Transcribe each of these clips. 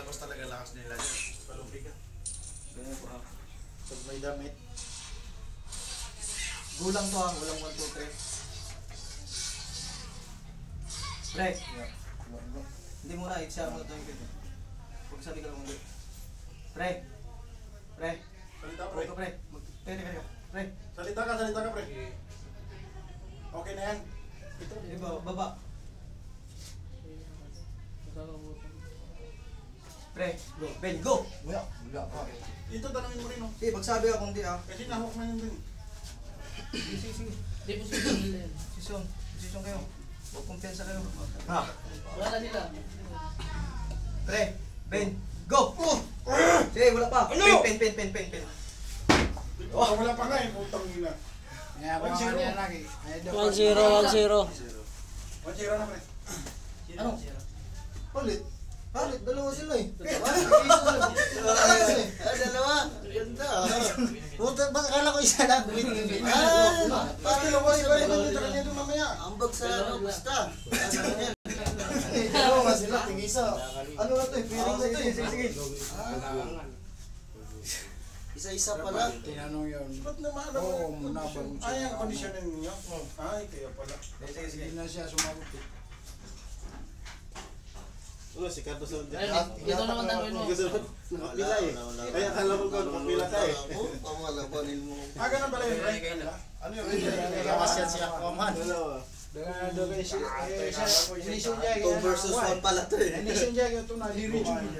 Tapos talaga lakas nila dyan. Palumpi ka. Ganyan po ha. Pag may damit. Gulang to ha. Gulang 1, 2, 3. Pre. Hindi muna. I-share mo na ito yung video. Huwag sabi ka lang ulit. Pre. Pre. Salita pre. Huwag ka pre. Teka. Pre. Salita ka pre. Okay na yan. Ito. Iba, baba. Pre, go. Ben, go! Wala pa. Dito tanongin mo rin oh. Sige, magsabi ako hindi ah. Kasi nahawak na yun din. Sige. Hindi po sila. Posisyon kayo. Huwag kumpiyansa kayo. Ha? Wala na sila. Pre, Ben, go! Sige, wala pa. Ano? Pen. Oh, wala pa nga eh. Putang ina. Kaya ako nga niya lagi. 1-0. 1-0 na pre. Ano? Palit, dalawa sila eh. Dalawa. Ganda. Puta, baka akala ko isa lang. Bakit dalawa iba naman yung kanya doon mamaya? Ambag sa ano, basta. Dalawa sila, tingisa. Ano na to eh? Feeling na to eh. Sige. Isa-isa pala. Tinanong yun. Ba't naman alam mo? Oo, muna ba? Ay, ang kondisyonin ninyo? Ay, kaya pala. Sige. Hindi na siya sumagot eh. Si Carlos Sonja. Ito naman tanongin mo. Nakapila eh. Ay, akala mo ko, nakapila ka eh. Pamalabanin mo. Ganun pala yun, right? Ano yun? Lawas yan si Aquaman. Dalawa inisyo niya. 2 versus 1 pala to eh. Inisyo niya ito na diri.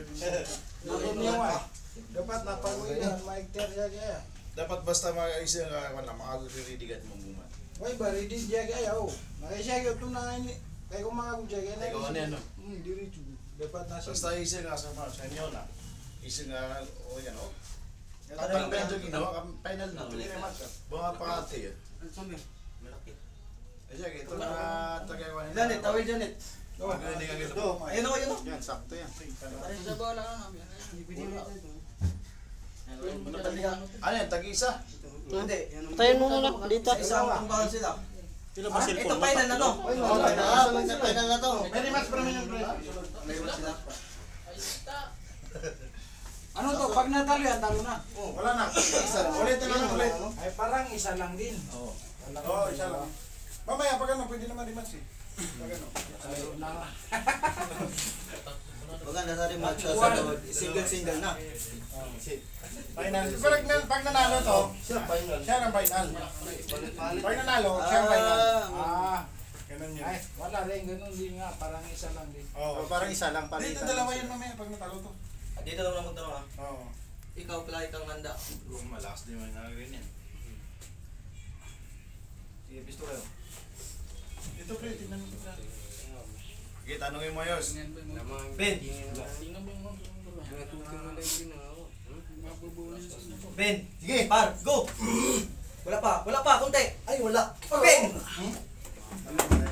Dapat napag-uwi na. Maigter siya kaya. Dapat basta mag-isa nga makaguriridigan mong buman. Why ba? Ready siya kaya o. Nakisya ito na ini. Kaya kung mga kudya kaya na. Ikaw ano yan no? Diri. Dapat nasa. Basta isa nga sa inyo na. Isa nga, o yan o. Ano Tatang pa yung ginawa, final na. Pili na match. Bunga pa ate yun. Ano sabi? Malaki. Ay siya, ito na tagaywan nila. Janet, tawid Janet. Magaling ang ito. Ayun o. Yan, sakto yan. Sa bawala lang namin. Ano yan, tag-isa? Hindi. Tayin mo muna dito. Isang kumbahan sila. Sila Ito final na to. Final na to. Very much para yung pre. Meron sila. Ano to? Pag natalo yan, talo na. Wala na. Ulit na lang ulit. Ay parang isa lang din. Oo, isa lang. Mamaya, pag ano, pwede naman rematch eh. Pag ano. Tayo na. Wag na sa rematch sa single na. Final. Pag nanalo to, siya ang final. Pag nanalo, siya ang final. Ganun yun. Ay, wala rin. Ganun din nga. Parang isa lang din. Oo, parang isa lang pala. Dito dalawa yun mamaya pag natalo to. Dito lang naman tanong ha. Oo. Ikaw pala kang handa. Malakas din man nagawin yan. Sige, pisto kayo. Ito pre, tingnan mo ito. Sige, tanongin mo yos. Ben. Tingnan mo yung Ben. Sige, par, go. Wala pa, konti. Ay, wala. Ben.